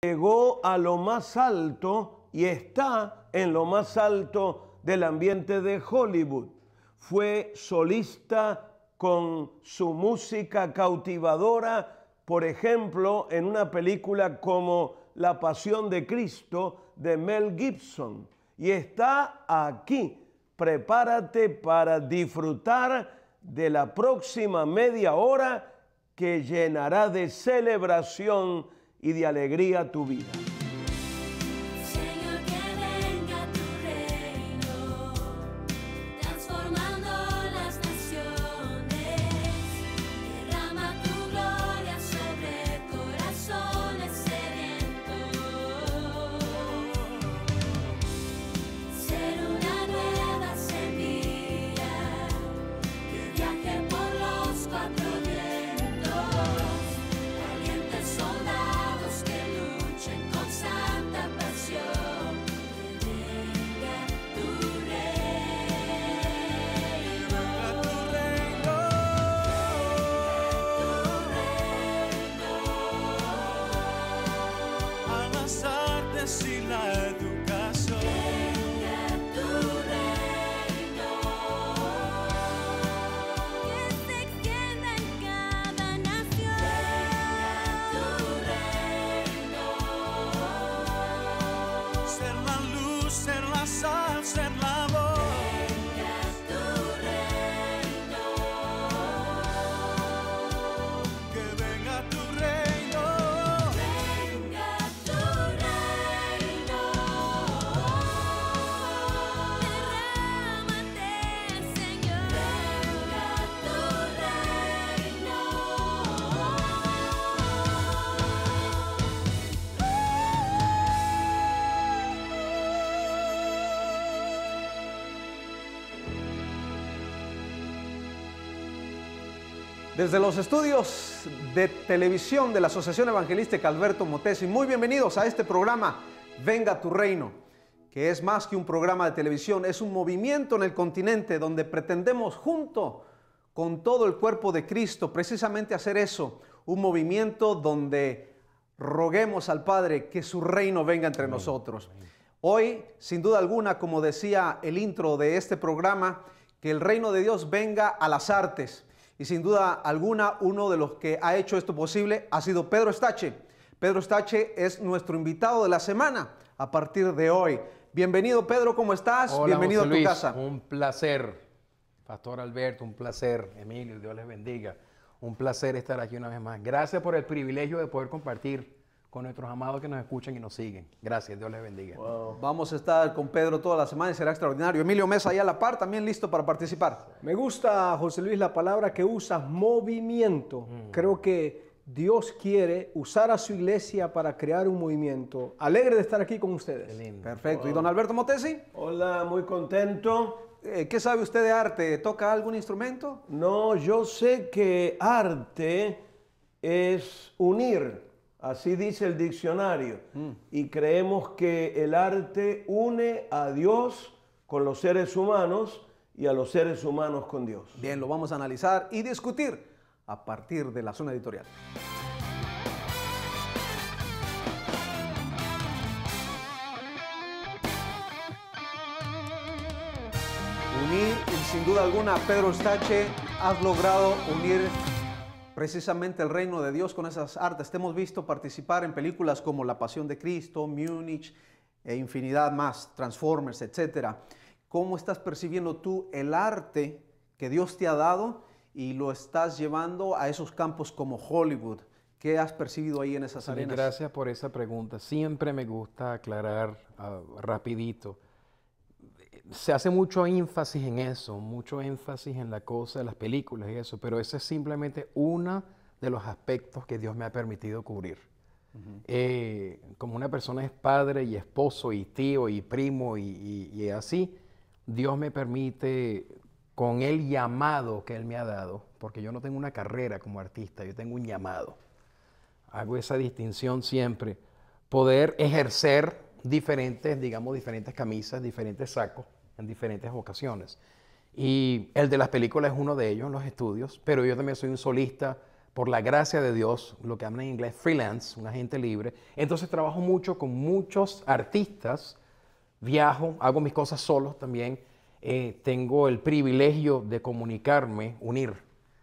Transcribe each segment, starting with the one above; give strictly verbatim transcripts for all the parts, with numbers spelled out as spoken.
llegó a lo más alto y está en lo más alto del ambiente de Hollywood. Fue solista con su música cautivadora, por ejemplo, en una película como La Pasión de Cristo de Mel Gibson. Y está aquí. Prepárate para disfrutar de la próxima media hora que llenará de celebración y de alegría tu vida. Señor, que venga tu reino, transformando las naciones. Derrama tu gloria sobre corazones sedientos. Ser una nueva semilla que viaje por los cuatro vientos. Valientes soldados que luchen con santa pasión. Que venga tu reino. Tu reino. A las artes y la educación. Venga tu reino. Que se extienda en cada nación. Venga tu reino. Ser la luz, ser la sal, ser la voz. Venga tu reino. Que venga tu reino. Venga tu reino. Derrámate, Señor. Venga tu reino. Desde los estudios de televisión de la Asociación Evangelística Alberto Motesi, muy bienvenidos a este programa Venga tu Reino, que es más que un programa de televisión, es un movimiento en el continente donde pretendemos junto con todo el cuerpo de Cristo precisamente hacer eso, un movimiento donde roguemos al Padre que su reino venga entre nosotros. Hoy, sin duda alguna, como decía el intro de este programa, que el reino de Dios venga a las artes. Y sin duda alguna, uno de los que ha hecho esto posible ha sido Pedro Estache. Pedro Estache es nuestro invitado de la semana a partir de hoy. Bienvenido, Pedro, ¿cómo estás? Hola, Bienvenido José a tu Luis, casa. Un placer, Pastor Alberto, un placer. Emilio, Dios les bendiga. Un placer estar aquí una vez más. Gracias por el privilegio de poder compartir con nuestros amados que nos escuchan y nos siguen. Gracias, Dios les bendiga. Wow. Vamos a estar con Pedro toda la semana y será extraordinario. Emilio Mesa, ahí a la par, también listo para participar. Me gusta, José Luis, la palabra que usas, movimiento. Creo que Dios quiere usar a su iglesia para crear un movimiento. Alegre de estar aquí con Qué ustedes. lindo. Perfecto. ¿Y don Alberto Motesi? Hola, muy contento. Eh, ¿Qué sabe usted de arte? ¿Toca algún instrumento? No, yo sé que arte es unir, así dice el diccionario, y creemos que el arte une a Dios con los seres humanos y a los seres humanos con Dios. Bien, lo vamos a analizar y discutir a partir de la zona editorial. Unir, y sin duda alguna, Pedro Estache, has logrado unir precisamente el reino de Dios con esas artes. Te hemos visto participar en películas como La Pasión de Cristo, Múnich e infinidad más, Transformers, etcétera. ¿Cómo estás percibiendo tú el arte que Dios te ha dado y lo estás llevando a esos campos como Hollywood? ¿Qué has percibido ahí en esas Sí, arenas? gracias por esa pregunta. Siempre me gusta aclarar uh, rapidito. Se hace mucho énfasis en eso, mucho énfasis en la cosa de las películas y eso, pero ese es simplemente uno de los aspectos que Dios me ha permitido cubrir. Uh-huh. eh, como una persona es padre y esposo y tío y primo y, y, y así, Dios me permite, con el llamado que Él me ha dado, porque yo no tengo una carrera como artista, yo tengo un llamado. Hago esa distinción siempre, poder ejercer diferentes, digamos, diferentes camisas, diferentes sacos en diferentes ocasiones. Y el de las películas es uno de ellos en los estudios, pero yo también soy un solista por la gracia de Dios, lo que hablan en inglés freelance, un agente libre. Entonces trabajo mucho con muchos artistas, viajo, hago mis cosas solos también. Eh, tengo el privilegio de comunicarme, unir,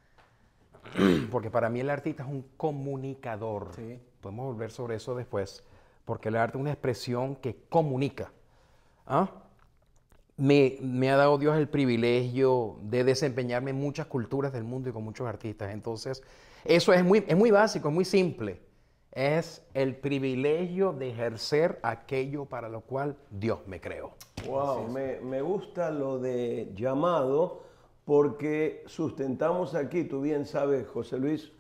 porque para mí el artista es un comunicador. Sí. Podemos volver sobre eso después, porque el arte es una expresión que comunica. ¿Ah? Me, me ha dado Dios el privilegio de desempeñarme en muchas culturas del mundo y con muchos artistas. Entonces, eso es muy, es muy básico, es muy simple. Es el privilegio de ejercer aquello para lo cual Dios me creó. Wow, me, me gusta lo de llamado porque sustentamos aquí, tú bien sabes, José Luis,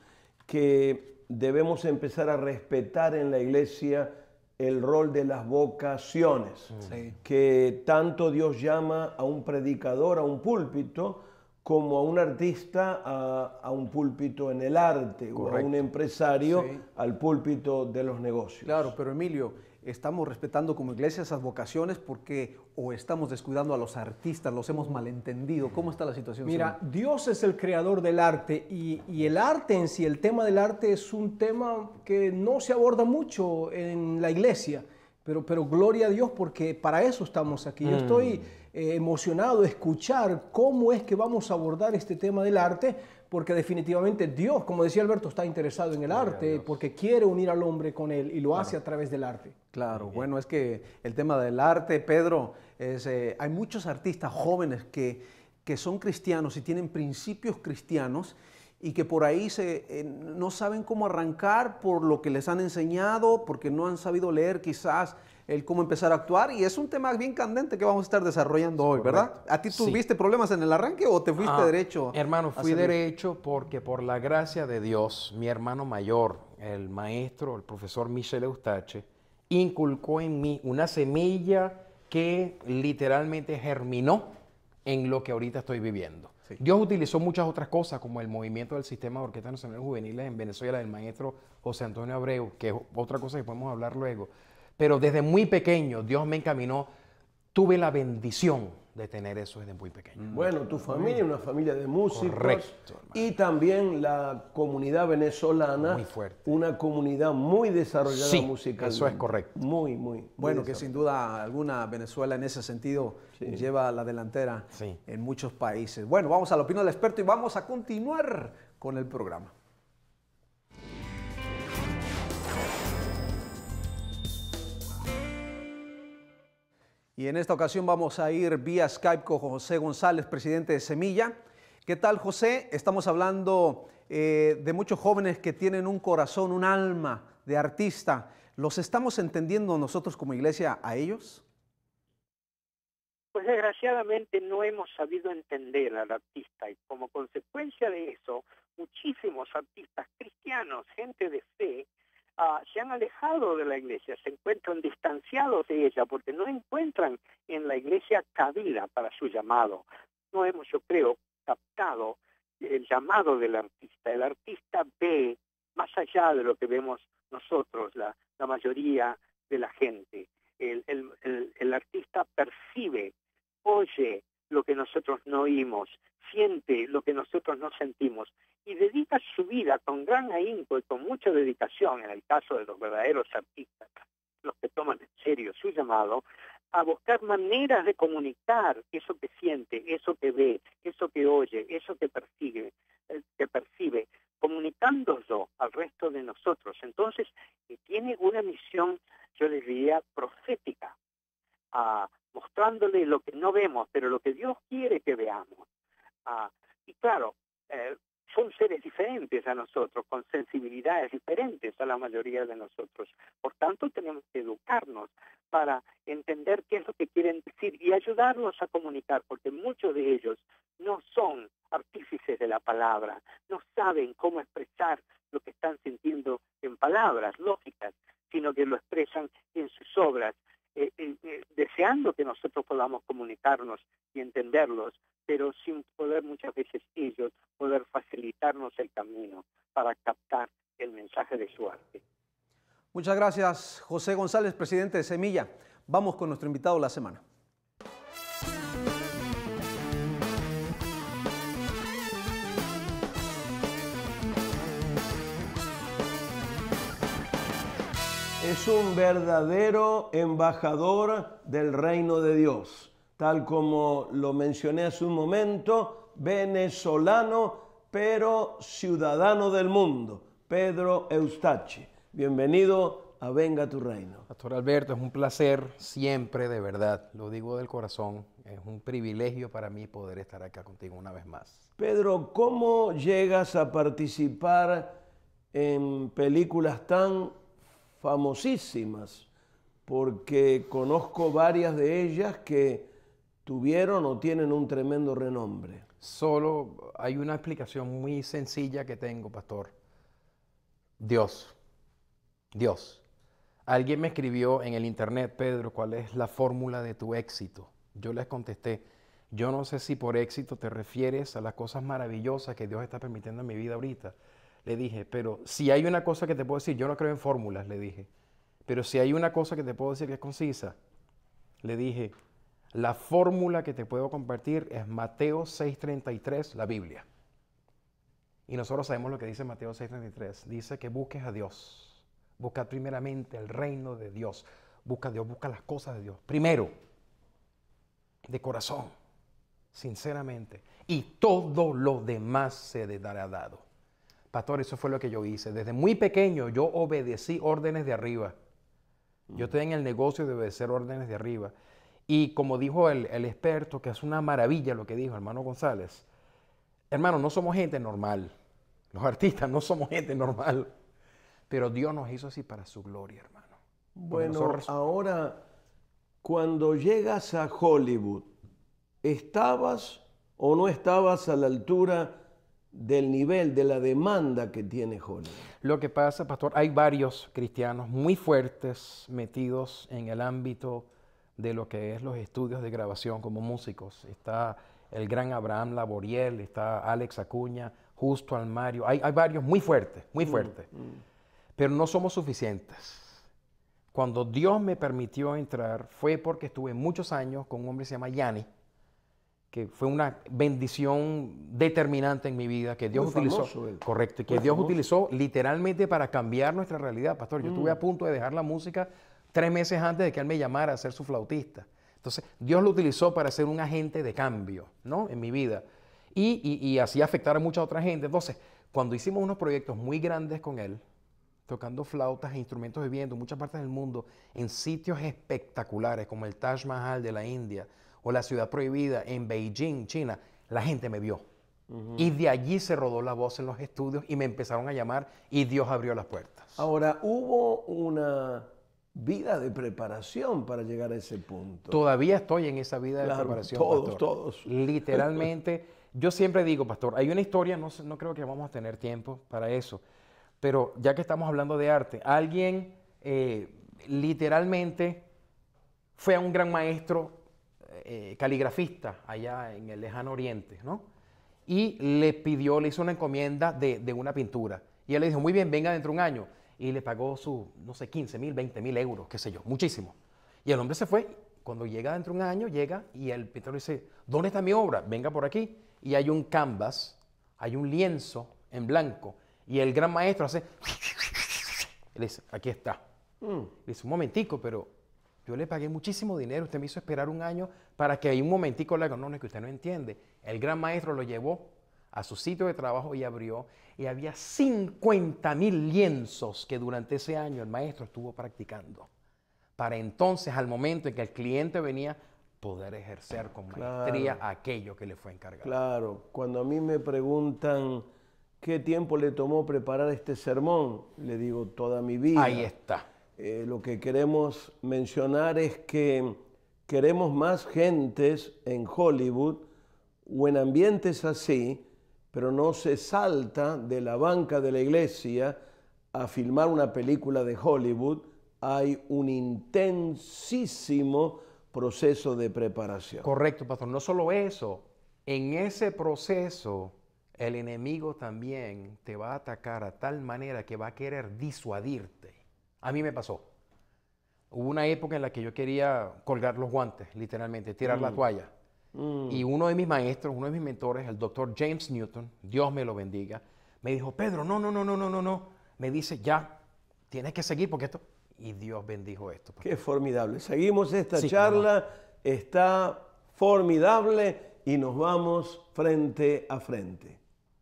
que debemos empezar a respetar en la iglesia el rol de las vocaciones, Sí. que tanto Dios llama a un predicador, a un púlpito, como a un artista a, a un púlpito en el arte, o a un empresario Sí. al púlpito de los negocios. Claro, pero Emilio, estamos respetando como iglesia esas vocaciones porque o estamos descuidando a los artistas, los hemos malentendido. ¿Cómo está la situación? Mira, señor? Dios es el creador del arte y, y el arte en sí, el tema del arte es un tema que no se aborda mucho en la iglesia, pero, pero gloria a Dios porque para eso estamos aquí. Yo estoy eh, emocionado de escuchar cómo es que vamos a abordar este tema del arte, porque definitivamente Dios, como decía Alberto, está interesado en el arte porque quiere unir al hombre con él y lo hace a través del arte. Claro, bueno, es que el tema del arte, Pedro, es, eh, hay muchos artistas jóvenes que, que son cristianos y tienen principios cristianos y que por ahí se, eh, no saben cómo arrancar por lo que les han enseñado, porque no han sabido leer quizás el cómo empezar a actuar, y es un tema bien candente que vamos a estar desarrollando hoy, ¿verdad? ¿A ti Sí. tuviste problemas en el arranque o te fuiste Ah, derecho? Hermano, a fui servir? derecho porque por la gracia de Dios, mi hermano mayor, el maestro, el profesor Michel Eustache, inculcó en mí una semilla que literalmente germinó en lo que ahorita estoy viviendo. Sí. Dios utilizó muchas otras cosas, como el movimiento del Sistema de Orquestas Nacionales Juveniles en Venezuela, del maestro José Antonio Abreu, que es otra cosa que podemos hablar luego. Pero desde muy pequeño Dios me encaminó. Tuve la bendición de tener eso desde muy pequeño. Bueno, tu familia, una familia de músicos. Correcto, hermano. Y también la comunidad venezolana, Muy fuerte. una comunidad muy desarrollada Sí, musicalmente. eso es correcto. Muy, muy. muy Bueno, que desarrollada. sin duda alguna Venezuela en ese sentido lleva la delantera Sí. en muchos países. Bueno, vamos a la opinión del experto y vamos a continuar con el programa. Y en esta ocasión vamos a ir vía Skype con José González, presidente de Semilla. ¿Qué tal, José? Estamos hablando eh, de muchos jóvenes que tienen un corazón, un alma de artista. ¿Los estamos entendiendo nosotros como iglesia a ellos? Pues desgraciadamente no hemos sabido entender al artista y como consecuencia de eso, muchísimos artistas cristianos, gente de fe, uh, se han alejado de la iglesia, se encuentran distanciados de ella porque no encuentran en la iglesia cabida para su llamado. No hemos, yo creo, captado el llamado del artista. El artista ve más allá de lo que vemos nosotros, la, la mayoría de la gente. El, el, el, el artista percibe, oye lo que nosotros no oímos, siente lo que nosotros no sentimos y dedica su vida con gran ahínco y con mucha dedicación, en el caso de los verdaderos artistas, los que toman en serio su llamado, a buscar maneras de comunicar eso que siente, eso que ve, eso que oye, eso que percibe, eh, que percibe, comunicándolo al resto de nosotros. Entonces, eh, tiene una misión, yo diría, profética, uh, mostrándole lo que no vemos, pero lo que Dios quiere que veamos. Uh, y claro, eh, son seres diferentes a nosotros, con sensibilidades diferentes a la mayoría de nosotros. Por tanto, tenemos que educarnos para entender qué es lo que quieren decir y ayudarlos a comunicar, porque muchos de ellos no son artífices de la palabra, no saben cómo expresar lo que están sintiendo en palabras lógicas, sino que lo expresan en sus obras, eh, eh, eh, deseando que nosotros podamos comunicarnos y entenderlos, pero sin poder muchas veces ellos poder facilitarnos el camino para captar el mensaje de su arte. Muchas gracias, José González, presidente de Semilla. Vamos con nuestro invitado de la semana. es un verdadero embajador del reino de Dios, tal como lo mencioné hace un momento, venezolano, pero ciudadano del mundo, Pedro Eustachi. Bienvenido a Venga tu Reino. Pastor Alberto, es un placer siempre, de verdad, lo digo del corazón, es un privilegio para mí poder estar acá contigo una vez más. Pedro, ¿cómo llegas a participar en películas tan famosísimas? Porque conozco varias de ellas que tuvieron o tienen un tremendo renombre. Solo hay una explicación muy sencilla que tengo, pastor. Dios. Dios. Alguien me escribió en el internet, Pedro, ¿cuál es la fórmula de tu éxito? Yo les contesté, yo no sé si por éxito te refieres a las cosas maravillosas que Dios está permitiendo en mi vida ahorita. Le dije, pero si hay una cosa que te puedo decir, yo no creo en fórmulas, le dije. Pero si hay una cosa que te puedo decir que es concisa, le dije, la fórmula que te puedo compartir es Mateo seis treinta y tres, la Biblia. Y nosotros sabemos lo que dice Mateo seis treinta y tres. Dice que busques a Dios. Busca primeramente el reino de Dios. Busca a Dios, busca las cosas de Dios. Primero, de corazón, sinceramente. Y todo lo demás se te dará dado. Pastor, eso fue lo que yo hice. Desde muy pequeño yo obedecí órdenes de arriba. Yo estoy en el negocio de obedecer órdenes de arriba. Y como dijo el, el experto, que es una maravilla lo que dijo hermano González, hermano, no somos gente normal. Los artistas no somos gente normal. Pero Dios nos hizo así para su gloria, hermano. Porque Bueno, nosotros- ahora, cuando llegas a Hollywood, ¿estabas o no estabas a la altura del nivel, de la demanda que tiene Hollywood? Lo que pasa, pastor, hay varios cristianos muy fuertes metidos en el ámbito de lo que es los estudios de grabación como músicos. Está el gran Abraham Laboriel, está Alex Acuña, Justo Almario. Hay, hay varios muy fuertes, muy fuertes. Pero no somos suficientes. Cuando Dios me permitió entrar fue porque estuve muchos años con un hombre que se llama Yanni, que fue una bendición determinante en mi vida, que Dios Muy utilizó. famoso él. Correcto, y que Muy Dios famoso. utilizó literalmente para cambiar nuestra realidad, pastor. Yo estuve a punto de dejar la música tres meses antes de que él me llamara a ser su flautista. Entonces, Dios lo utilizó para ser un agente de cambio, ¿no? En mi vida. Y, y, y así afectar a mucha otra gente. Entonces, cuando hicimos unos proyectos muy grandes con él, tocando flautas e instrumentos de viento en muchas partes del mundo, en sitios espectaculares como el Taj Mahal de la India o la Ciudad Prohibida en Beijing, China, la gente me vio. Y de allí se rodó la voz en los estudios y me empezaron a llamar y Dios abrió las puertas. Ahora, hubo una vida de preparación para llegar a ese punto. Todavía estoy en esa vida de Claro, preparación, todos, pastor. todos. Literalmente, yo siempre digo, pastor, hay una historia, no, sé- no creo que vamos a tener tiempo para eso, pero ya que estamos hablando de arte, alguien eh, literalmente fue a un gran maestro eh, caligrafista allá en el lejano oriente, ¿no? Y le pidió, le hizo una encomienda de, de una pintura. Y él le dijo, muy bien, venga dentro de un año. Y le pagó su, no sé, quince mil, veinte mil euros, qué sé yo, muchísimo. Y el hombre se fue. Cuando llega dentro de un año, llega y el pintor le dice, ¿dónde está mi obra? Venga por aquí. Y hay un canvas, hay un lienzo en blanco. Y el gran maestro hace, y le dice, aquí está. Le dice, un momentico, pero yo le pagué muchísimo dinero, usted me hizo esperar un año para que ahí un momentico le haga, no, no, es que usted no entiende. El gran maestro lo llevó a su sitio de trabajo y abrió, y había cincuenta mil lienzos que durante ese año el maestro estuvo practicando. Para entonces, al momento en que el cliente venía, poder ejercer con maestría Claro. aquello que le fue encargado. Claro, cuando a mí me preguntan qué tiempo le tomó preparar este sermón, le digo toda mi vida. Ahí está. Eh, lo que queremos mencionar es que queremos más gentes en Hollywood o en ambientes así, pero no se salta de la banca de la iglesia a filmar una película de Hollywood. Hay un intensísimo proceso de preparación. Correcto, pastor. No solo eso, en ese proceso el enemigo también te va a atacar a tal manera que va a querer disuadirte. A mí me pasó. Hubo una época en la que yo quería colgar los guantes, literalmente, tirar la toalla. Y uno de mis maestros, uno de mis mentores, el doctor James Newton, Dios me lo bendiga, me dijo, Pedro, no, no, no, no, no, no, no. Me dice, ya, tienes que seguir porque esto... y Dios bendijo esto. Qué formidable. Seguimos esta Sí, charla, está formidable y nos vamos frente a frente.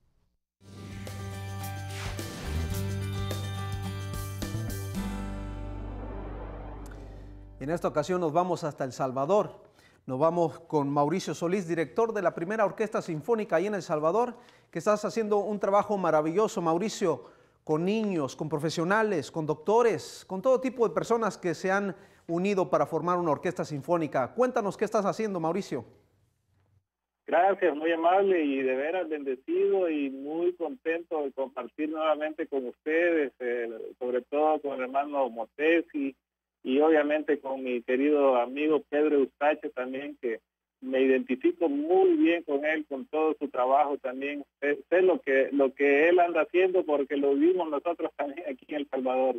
En esta ocasión nos vamos hasta El Salvador. Nos vamos con Mauricio Solís, director de la primera Orquesta Sinfónica ahí en El Salvador, que estás haciendo un trabajo maravilloso, Mauricio, con niños, con profesionales, con doctores, con todo tipo de personas que se han unido para formar una orquesta sinfónica. Cuéntanos qué estás haciendo, Mauricio. Gracias, muy amable y de veras bendecido y muy contento de compartir nuevamente con ustedes, eh, sobre todo con el hermano Motesi y obviamente con mi querido amigo Pedro Eustache también, que me identifico muy bien con él, con todo su trabajo también. Sé, sé lo que lo que él anda haciendo porque lo vimos nosotros también aquí en El Salvador.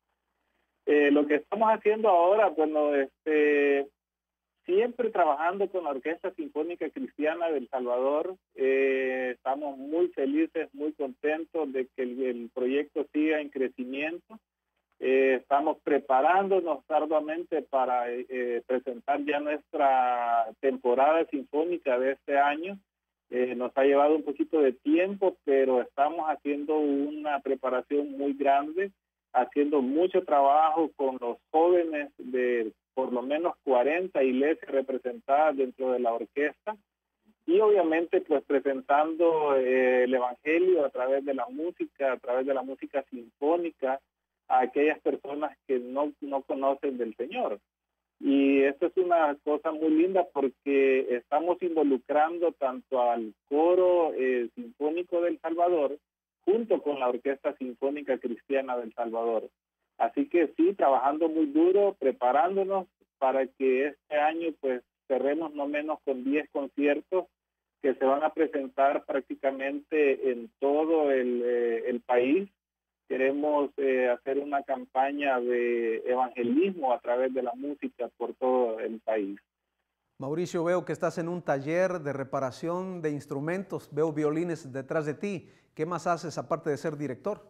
Eh, lo que estamos haciendo ahora, bueno, este... siempre trabajando con la Orquesta Sinfónica Cristiana de El Salvador. Eh, estamos muy felices, muy contentos de que el, el proyecto siga en crecimiento. Eh, estamos preparándonos arduamente para eh, presentar ya nuestra temporada sinfónica de este año. Eh, nos ha llevado un poquito de tiempo, pero estamos haciendo una preparación muy grande, haciendo mucho trabajo con los jóvenes de por lo menos cuarenta iglesias representadas dentro de la orquesta y obviamente pues presentando eh, el evangelio a través de la música, a través de la música sinfónica a aquellas personas que no, no conocen del Señor. Y esto es una cosa muy linda porque estamos involucrando tanto al coro eh, sinfónico del Salvador junto con la Orquesta Sinfónica Cristiana del Salvador. Así que sí, trabajando muy duro, preparándonos para que este año pues cerremos no menos con diez conciertos que se van a presentar prácticamente en todo el, eh, el país. Queremos eh, hacer una campaña de evangelismo a través de la música por todo el país. Mauricio, veo que estás en un taller de reparación de instrumentos, veo violines detrás de ti. ¿Qué más haces aparte de ser director?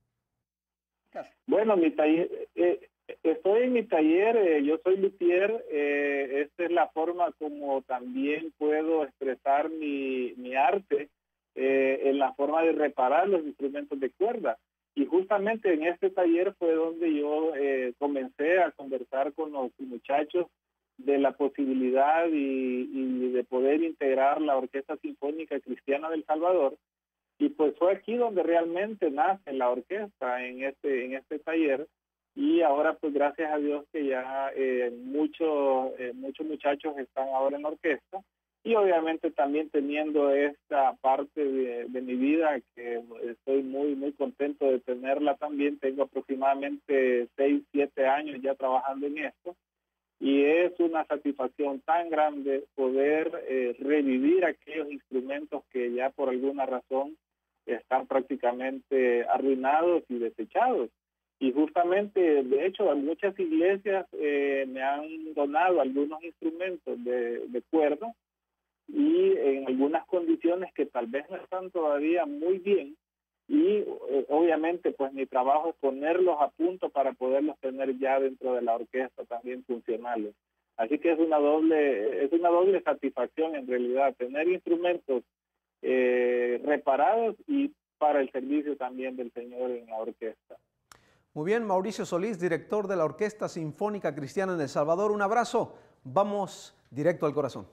Bueno, mi taller, eh, estoy en mi taller, eh, yo soy luthier, eh, esta es la forma como también puedo expresar mi, mi arte eh, en la forma de reparar los instrumentos de cuerda. Y justamente en este taller fue donde yo eh, comencé a conversar con los muchachos de la posibilidad y, y de poder integrar la Orquesta Sinfónica Cristiana del Salvador. Y pues fue aquí donde realmente nace la orquesta, en este, en este taller. Y ahora pues gracias a Dios que ya eh, muchos, eh, muchos muchachos están ahora en la orquesta. Y obviamente también teniendo esta parte de, de mi vida, que estoy muy, muy contento de tenerla también. Tengo aproximadamente seis, siete años ya trabajando en esto. Y es una satisfacción tan grande poder eh, revivir aquellos instrumentos que ya por alguna razón están prácticamente arruinados y desechados. Y justamente, de hecho, muchas iglesias eh, me han donado algunos instrumentos de, de cuerda y en algunas condiciones que tal vez no están todavía muy bien. Y eh, obviamente pues mi trabajo es ponerlos a punto para poderlos tener ya dentro de la orquesta también funcionales. Así que es una doble, es una doble satisfacción en realidad, tener instrumentos eh, reparados y para el servicio también del Señor en la orquesta. Muy bien, Mauricio Solís, director de la Orquesta Sinfónica Cristiana en El Salvador. Un abrazo. Vamos directo al corazón.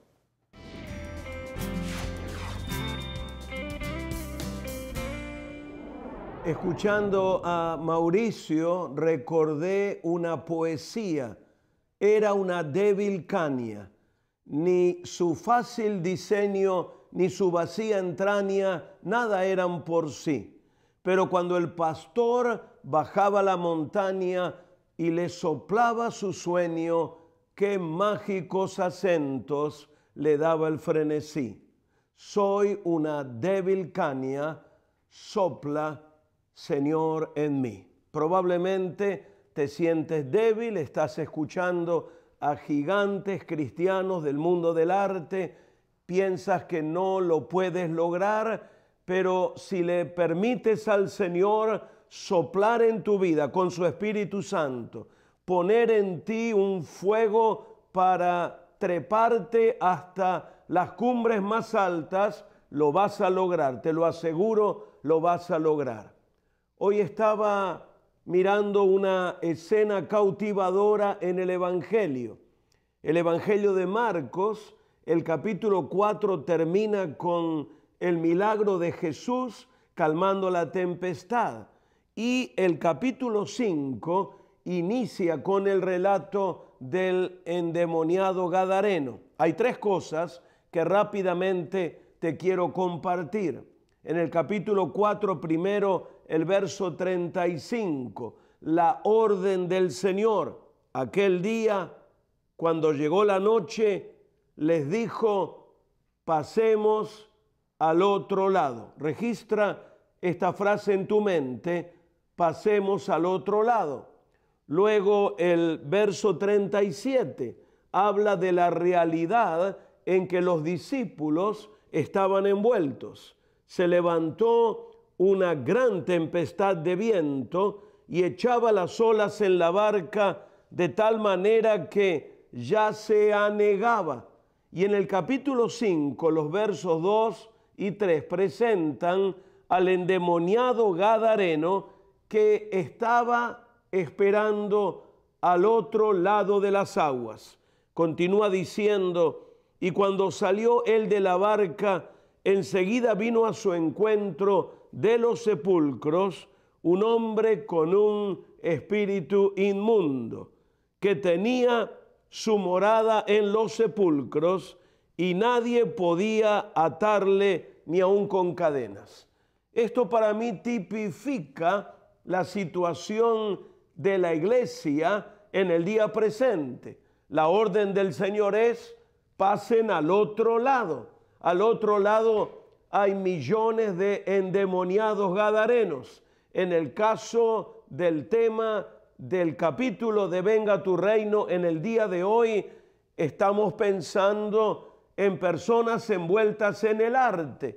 Escuchando a Mauricio, recordé una poesía. Era una débil caña. Ni su fácil diseño, ni su vacía entraña, nada eran por sí. Pero cuando el pastor bajaba la montaña y le soplaba su sueño, qué mágicos acentos le daba el frenesí. Soy una débil caña, sopla, Señor, en mí. Probablemente te sientes débil, estás escuchando a gigantes cristianos del mundo del arte, piensas que no lo puedes lograr, pero si le permites al Señor soplar en tu vida con su Espíritu Santo, poner en ti un fuego para treparte hasta las cumbres más altas, lo vas a lograr, te lo aseguro, lo vas a lograr. Hoy estaba mirando una escena cautivadora en el Evangelio. El Evangelio de Marcos, el capítulo cuatro termina con el milagro de Jesús calmando la tempestad. Y el capítulo cinco inicia con el relato del endemoniado gadareno. Hay tres cosas que rápidamente te quiero compartir. En el capítulo cuatro, primero, el verso treinta y cinco, la orden del Señor. Aquel día, cuando llegó la noche, les dijo, pasemos al otro lado. Registra esta frase en tu mente, pasemos al otro lado. Luego el verso treinta y siete habla de la realidad en que los discípulos estaban envueltos. Se levantó una gran tempestad de viento y echaba las olas en la barca de tal manera que ya se anegaba. Y en el capítulo cinco, los versos dos y tres presentan al endemoniado gadareno que estaba esperando al otro lado de las aguas. Continúa diciendo, y cuando salió él de la barca, enseguida vino a su encuentro de los sepulcros un hombre con un espíritu inmundo, que tenía su morada en los sepulcros y nadie podía atarle ni aun con cadenas. Esto para mí tipifica la situación de la iglesia en el día presente. La orden del Señor es, pasen al otro lado. Al otro lado hay millones de endemoniados gadarenos. En el caso del tema del capítulo de Venga tu Reino, en el día de hoy estamos pensando en personas envueltas en el arte,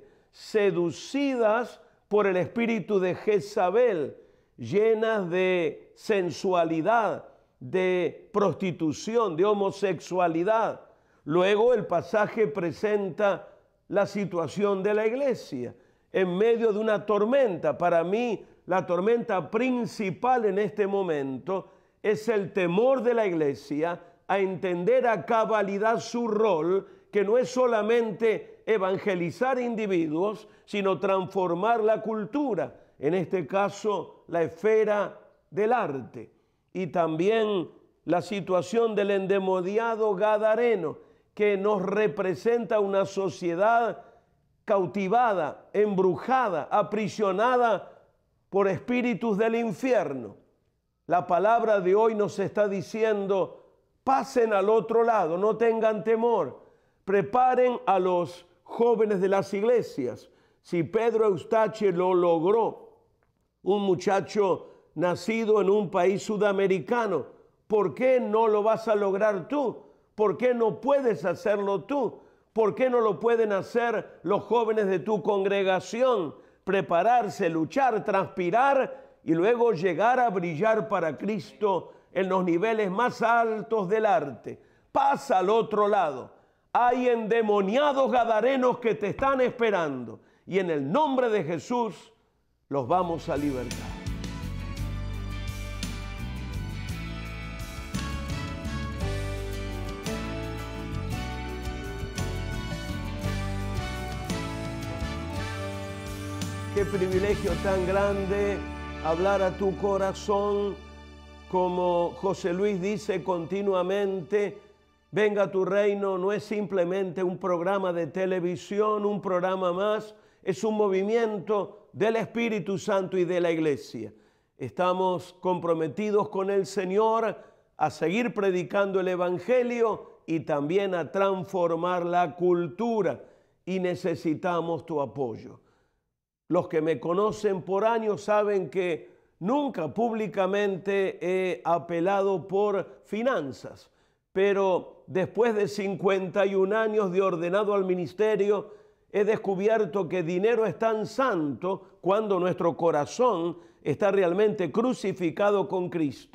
seducidas por el espíritu de Jezabel, llenas de sensualidad, de prostitución, de homosexualidad. Luego el pasaje presenta la situación de la iglesia en medio de una tormenta. Para mí, la tormenta principal en este momento es el temor de la iglesia a entender a cabalidad su rol, que no es solamente evangelizar individuos, sino transformar la cultura, en este caso la esfera del arte. Y también la situación del endemoniado gadareno, que nos representa una sociedad cautivada, embrujada, aprisionada por espíritus del infierno. La palabra de hoy nos está diciendo, pasen al otro lado, no tengan temor, preparen a los jóvenes de las iglesias. Si Pedro Eustache lo logró, un muchacho nacido en un país sudamericano, ¿por qué no lo vas a lograr tú? ¿Por qué no puedes hacerlo tú? ¿Por qué no lo pueden hacer los jóvenes de tu congregación? Prepararse, luchar, transpirar y luego llegar a brillar para Cristo en los niveles más altos del arte. Pasa al otro lado. Hay endemoniados gadarenos que te están esperando y en el nombre de Jesús los vamos a libertar. Qué privilegio tan grande hablar a tu corazón, como José Luis dice continuamente. Venga tu Reino no es simplemente un programa de televisión, un programa más, es un movimiento del Espíritu Santo y de la Iglesia. Estamos comprometidos con el Señor a seguir predicando el Evangelio y también a transformar la cultura, y necesitamos tu apoyo. Los que me conocen por años saben que nunca públicamente he apelado por finanzas, pero después de cincuenta y un años de ordenado al ministerio, he descubierto que dinero es tan santo cuando nuestro corazón está realmente crucificado con Cristo.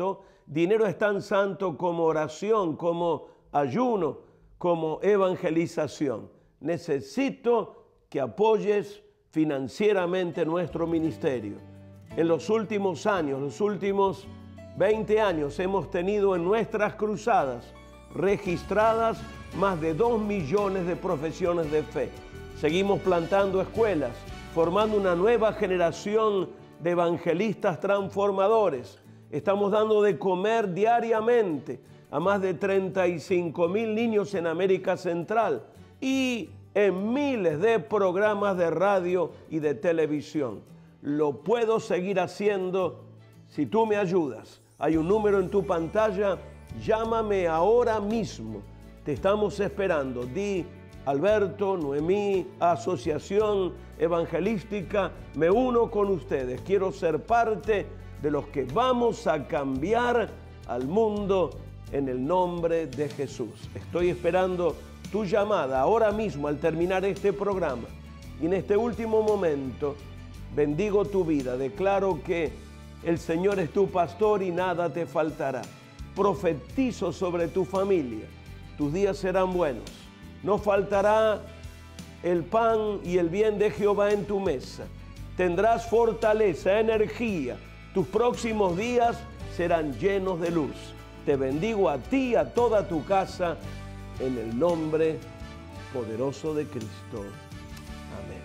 Dinero es tan santo como oración, como ayuno, como evangelización. Necesito que apoyes financieramente nuestro ministerio. En los últimos años, los últimos veinte años, hemos tenido en nuestras cruzadas registradas más de dos millones de profesiones de fe. Seguimos plantando escuelas, formando una nueva generación de evangelistas transformadores. Estamos dando de comer diariamente a más de treinta y cinco mil niños en América Central y en miles de programas de radio y de televisión. Lo puedo seguir haciendo si tú me ayudas. Hay un número en tu pantalla, llámame ahora mismo. Te estamos esperando. Di: Alberto, Noemí, Asociación Evangelística, me uno con ustedes. Quiero ser parte de los que vamos a cambiar al mundo en el nombre de Jesús. Estoy esperando tu llamada ahora mismo al terminar este programa. Y en este último momento bendigo tu vida. Declaro que el Señor es tu pastor y nada te faltará. Profetizo sobre tu familia. Tus días serán buenos. No faltará el pan y el bien de Jehová en tu mesa. Tendrás fortaleza, energía. Tus próximos días serán llenos de luz. Te bendigo a ti y a toda tu casa en el nombre poderoso de Cristo. Amén.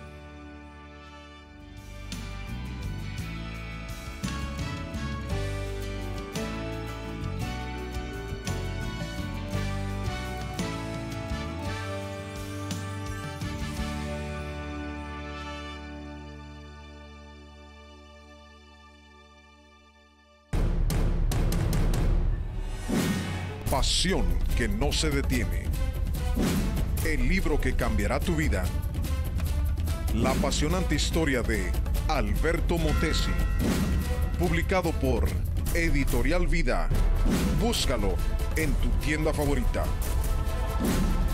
Pasión que no se detiene. El libro que cambiará tu vida. La apasionante historia de Alberto Motesi. Publicado por Editorial Vida. Búscalo en tu tienda favorita.